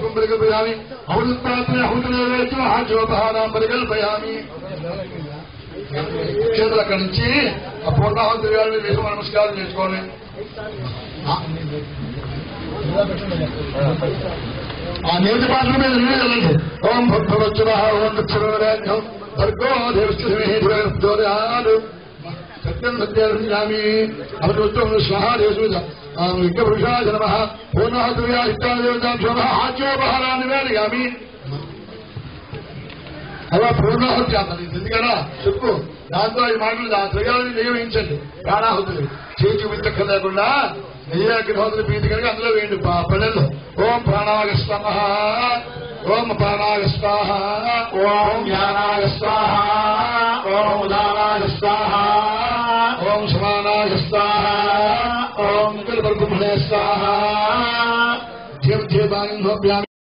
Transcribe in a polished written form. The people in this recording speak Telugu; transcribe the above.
धूपं परिकल्पयामि अमृतपात्रे अमृतनैवेद्यं हाज्योपहारां परिकल्पयामि చేతులు అక్కడి నుంచి ఆ పూర్ణాహుతి గారిని వేసి నమస్కారం చేసుకోవాలి ఆ నేటి పాత్ర మీద వెళ్ళండి ఓం భక్తవచ్చర ఓం దక్షిణరాజ్యం భర్గో దేవస్థితిడు సత్యం సత్యామి అమృతం స్వహాదేశు విఘ్నపురుషాయ నమః పూర్ణాహుతిగా ఇష్టాదేవతాభ్యో హాజ్యోపహారాన్ని వేదయామి అలా పూర్ణాహుతి చేస్తారు ఎందుకనా చెప్పు దాంతో ఈ మాటలు ఆ ద్రవ్యాలని నియమించండి ప్రాణాహుతులు చేతి విత్తక్క లేకుండా నెయ్యాగ్నిహోతులు ప్రీతి కనుక అందులో వేయండి పల్లెల్లో ఓం ప్రాణాయ స్వాహ ఓం ప్రాణాయ స్వాహ ఓం జ్ఞానాయ స్వాహ ఓం ఉదానాయ స్వాహ ఓం సమానాయ స్వాహ ఓం కులపర్గుమణే స్వాహ జీవ జీవాని